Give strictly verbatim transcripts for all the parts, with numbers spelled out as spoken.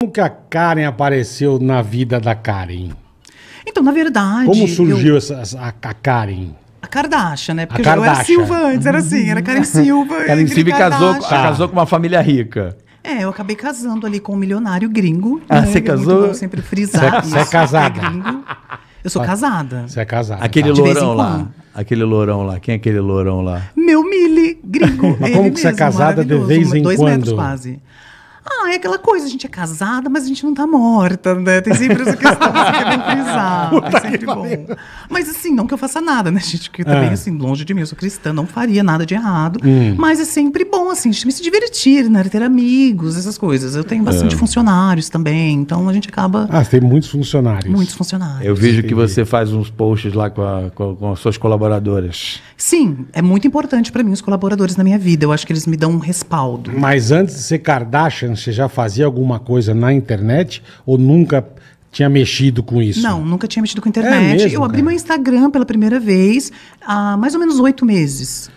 Como que a Karen apareceu na vida da Karen? Então, na verdade... Como surgiu eu... essa, a, a Karen? A Kardashian, né? Porque A eu já era Kardashian. Silva antes, era assim, era Karen Silva. Karen Silva casou, Kardashian. casou com uma família rica. É, eu acabei casando ali com um milionário gringo. Ah, né? você É casou? muito bom sempre frisar Você é isso, casada? é gringo. Eu sou casada. Você é casada. Aquele tá. De vez em lourão lá. quando. Aquele lourão lá. Quem é aquele lourão lá? Meu Mili, gringo. Mas ele como que você é mesmo, casada de maravilhoso, vez em dois quando? metros quase. Ah, é aquela coisa, a gente é casada, mas a gente não tá morta, né? Tem sempre essa questão que você quer bem frisar. É sempre bom. Mas assim, não que eu faça nada, né, gente? Que também, Ah. assim, longe de mim, eu sou cristã, não faria nada de errado. Hum. Mas é sempre bom, assim, a gente se divertir, né? Ter amigos, essas coisas. Eu tenho bastante funcionários também, então a gente acaba... Ah, tem muitos funcionários. Muitos funcionários. Eu vejo que Entendi. você faz uns posts lá com, a- com- com as suas colaboradoras. Sim, é muito importante pra mim os colaboradores na minha vida. Eu acho que eles me dão um respaldo. Mas antes de ser Kardashian, você já fazia alguma coisa na internet ou nunca tinha mexido com isso? Não, nunca tinha mexido com É internet. mesmo, eu abri cara? meu Instagram pela primeira vez há mais ou menos oito meses.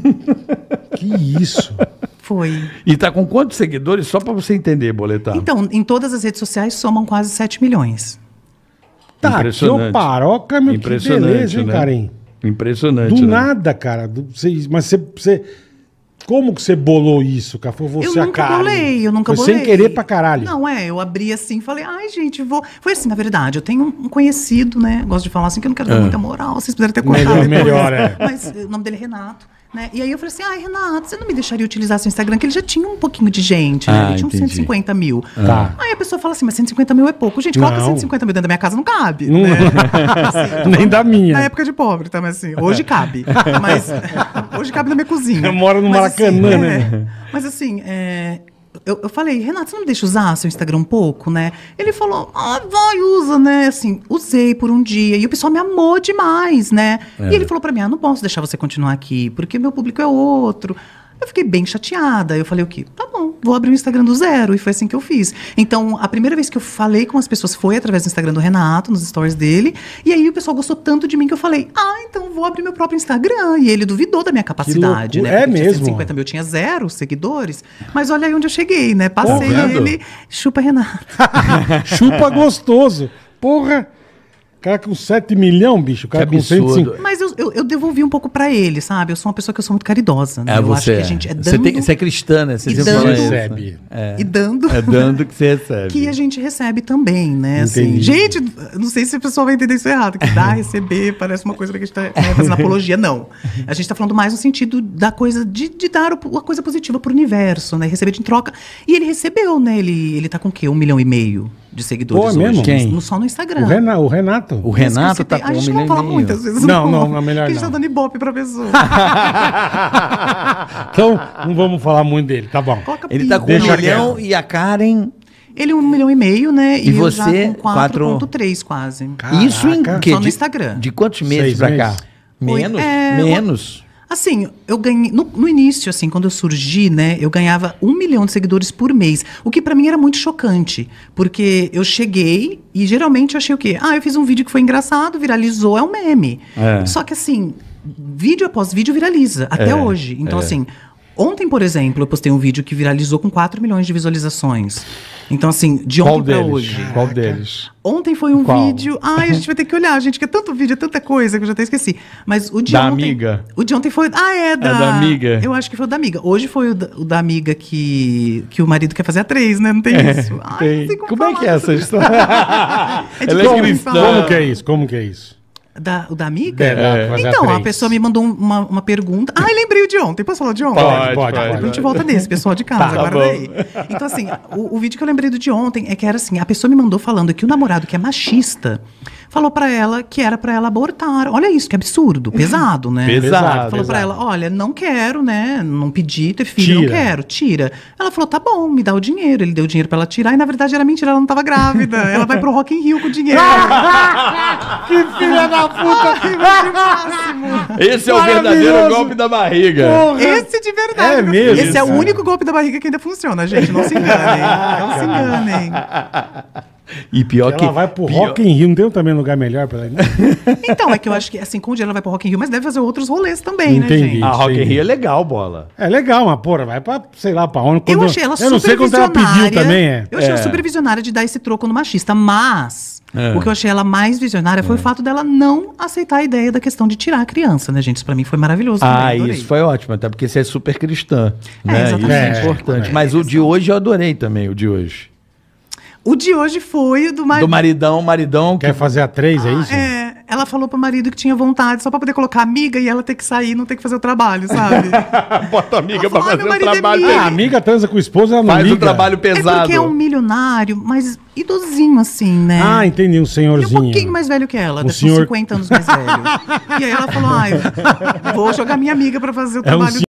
Que isso? Foi. E tá com quantos seguidores? Só pra você entender, Boletar. Então, em todas as redes sociais somam quase sete milhões. Tá, que Impressionante. ô paroca, meu, que Impressionante, beleza, hein, né? Karen? Impressionante, Do né? nada, cara. Do- você- mas você, você... Como que você bolou isso, cara? Foi você eu a nunca Karen? bolei, eu nunca Foi bolei. sem querer pra caralho. Não, é, eu abri assim, falei, ai, gente, vou... Foi assim, na verdade, eu tenho um conhecido, né, gosto de falar assim, que eu não quero dar muita moral, vocês puderem ter contado Melhor, depois. melhor, é. Mas eh, o nome dele é Renato, né, e aí eu falei assim, ai, Renato, você não me deixaria utilizar seu Instagram, que ele já tinha um pouquinho de gente, né, Ah, ele tinha uns entendi. cento e cinquenta mil. Tá. Aí a pessoa fala assim, mas cento e cinquenta mil é pouco. Gente, coloca Não. cento e cinquenta mil dentro da minha casa, não cabe, Não- né? Assim, tô Nem falando da minha. Na época de pobre, tá, mas assim, hoje cabe. Mas hoje cabe na minha cozinha. Eu moro no Mas, Maracanã, assim, né? é, mas assim, é, eu, eu falei, Renato, você não me deixa usar seu Instagram um pouco, né? Ele falou, ah, vai, usa, né? Assim, usei por um dia. E o pessoal me amou demais, né? E ele falou pra mim, ah, não posso deixar você continuar aqui, porque meu público é outro. Eu fiquei bem chateada. Eu falei o quê? Tá bom, vou abrir o Instagram do zero. E foi assim que eu fiz. Então, a primeira vez que eu falei com as pessoas foi através do Instagram do Renato, nos stories dele. E aí o pessoal gostou tanto de mim que eu falei, ah, então vou abrir meu próprio Instagram. E ele duvidou da minha capacidade, loucura. né? É Porque tinha mesmo? cento e cinquenta mil, eu tinha zero seguidores. Mas olha aí onde eu cheguei, né? Passei Tá vendo? ele, chupa Renato. Chupa gostoso. Porra. O cara com sete milhões, bicho. O cara Que com cento e cinquenta. absurdo. Mas eu, eu, eu devolvi um pouco pra ele, sabe? Eu sou uma pessoa que eu sou muito caridosa, né? É, eu você acho que é. a gente é Você, dando tem- você é cristã, né? Você e sempre dando- fala isso, né? Recebe. e dando. É dando que você recebe. Que a gente recebe também, né? Assim, Entendi. gente, não sei se a pessoa vai entender isso errado, que dar, receber, parece uma coisa que a gente tá né, fazendo apologia. Não. A gente tá falando mais no sentido da coisa de, de dar o- uma coisa positiva pro universo, né? Receber de em troca. E ele recebeu, né? Ele, ele tá com o quê? Um milhão e meio de seguidores Pô, é hoje. mesmo? Quem? No, só no Instagram. O, Rena- o Renato. O Esse que eu Renato citei. tá com A um gente milhão não fala e meio. muitas vezes. Não, não, não, melhor Porque a gente não. tá dando ibope pra pessoa. Então, não vamos falar muito dele, tá bom. Coloca Ele pi. tá com um Deixa milhão quieto. e a Karen... Ele um milhão e meio, né? E eu você, já com quatro- quatro vírgula três quase. Isso em Caraca. quê? Só no De- Instagram. De quantos meses Seis pra cá? meses? Oi, Menos? é, Menos? Assim, eu ganhei. No, no início, assim, quando eu surgi, né, eu ganhava um milhão de seguidores por mês. O que pra mim era muito chocante. Porque eu cheguei e geralmente eu achei o quê? Ah, eu fiz um vídeo que foi engraçado, viralizou, é um meme. É. Só que assim, vídeo após vídeo viraliza, até É, hoje. Então, é. assim. Ontem, por exemplo, eu postei um vídeo que viralizou com quatro milhões de visualizações. Então, assim, de Qual ontem pra deles? hoje. Qual deles? Ontem foi um Qual? vídeo. Ai, a gente vai ter que olhar, gente, que é tanto vídeo, é tanta coisa que eu já até esqueci. Mas o de Da ontem. amiga? O de ontem foi. Ah, é da. da amiga? Eu acho que foi o da amiga. Hoje foi o da, o da amiga que, que o marido quer fazer a três, né? Não tem isso. Ai, Tem. não sei Como é falar que é essa sobre- história? É Ela é difícil de cristã. falar. Como que é isso? Como que é isso? Da, o da amiga? É, dá pra fazer Então, a três. pessoa me mandou um- uma, uma pergunta. Ai, lembrei o de ontem. Posso falar de ontem? Pode, pode, Depois a pode. gente volta nesse, pessoal de casa, Tá agora bom. daí. Então, assim, o, o vídeo que eu lembrei do de ontem é que era assim: a pessoa me mandou falando que o namorado, que é machista, falou pra ela que era pra ela abortar. Olha isso, que absurdo, pesado, né? Pesado. Falou pra ela: olha, não quero, né? Não pedi ter filho, Tira. não quero, tira. Ela falou: tá bom, me dá o dinheiro. Ele deu o dinheiro pra ela tirar, e na verdade era mentira, ela não tava grávida. Ela vai pro Rock in Rio com o dinheiro. Que filha da puta! Ai, meu máximo. Esse é o verdadeiro Maravilhoso. golpe da barriga. Porra! Esse de verdade. É meu mesmo? filho. Esse é o Isso. único golpe da barriga que ainda funciona, gente. Não se enganem. Não se enganem. E pior ela que... vai pro pior... Rock in Rio, não tem também lugar melhor pra ela ir? Então, é que eu acho que, assim, com o dinheiro ela vai pro Rock in Rio, mas deve fazer outros rolês também, Entendi. né, gente? A Rock in Entendi. Rio é legal, Bola. É legal, mas porra, vai pra, sei lá, pra onde. Eu quando- achei ela Eu não sei quanto ela pediu supervisionária. também, é. Eu achei ela É. supervisionária de dar esse troco no machista, mas É. o que eu achei ela mais visionária foi o fato dela não aceitar a ideia da questão de tirar a criança, né, gente? Isso pra mim foi maravilhoso. Ah, também, adorei. isso foi ótimo, até porque você é super cristã. É, né? Isso exatamente. é É, importante. é. Mas o de hoje eu adorei também, o de hoje. O de hoje foi o do marido. Do maridão, maridão. Que... Quer fazer a três, é isso? É, ela falou pro marido que tinha vontade só pra poder colocar amiga e ela ter que sair, não ter que fazer o trabalho, sabe? Bota a amiga Ela pra falou, "Ah, fazer meu o marido é trabalho. amigo." Ah, a amiga transa com o esposo, ela não Faz liga. o trabalho É pesado. porque é um milionário, mas idosinho assim, né? Ah, entendi, um E senhorzinho. um pouquinho mais velho que ela, Um deve ter senhor- uns cinquenta anos mais velho. E aí ela falou, ai, vou jogar minha amiga pra fazer o É um trabalho